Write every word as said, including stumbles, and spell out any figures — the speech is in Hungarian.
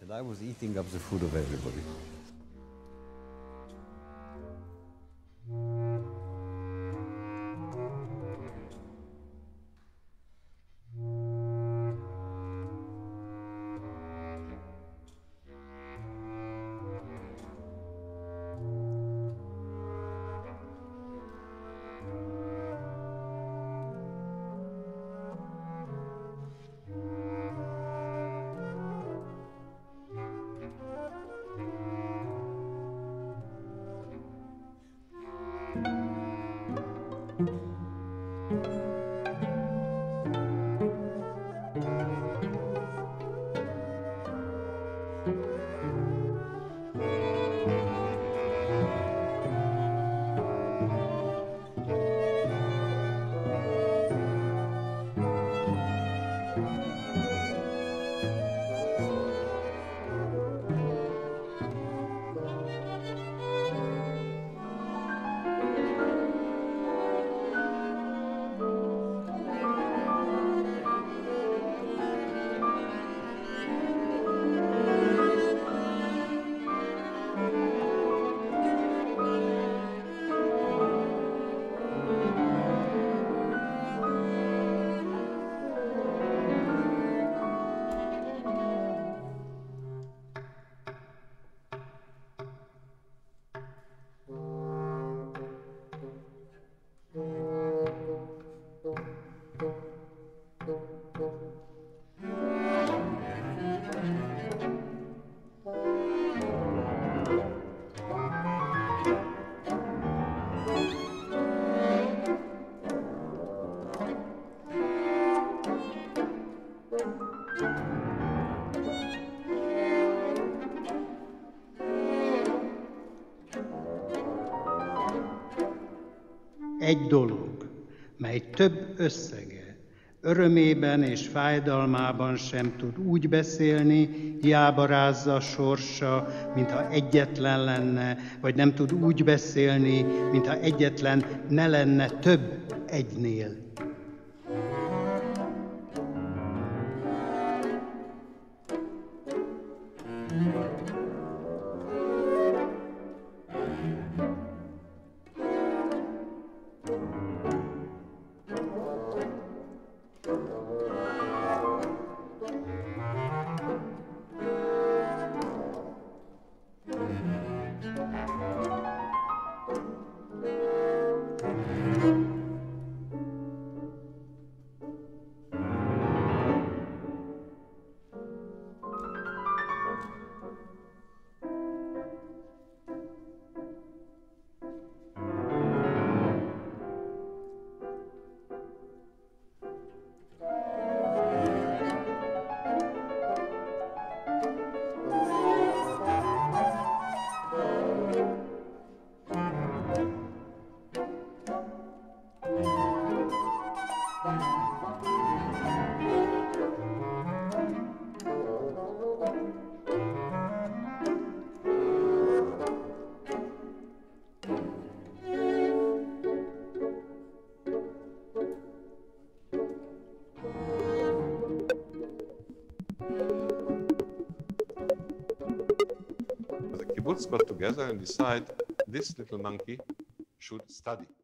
And I was eating up the food of everybody. Egy dolog, mely több összege, örömében és fájdalmában sem tud úgy beszélni, hiába rázza sorsa, mintha egyetlen lenne, vagy nem tud úgy beszélni, mintha egyetlen ne lenne több egynél. The kibbutz got together and decided this little monkey should study.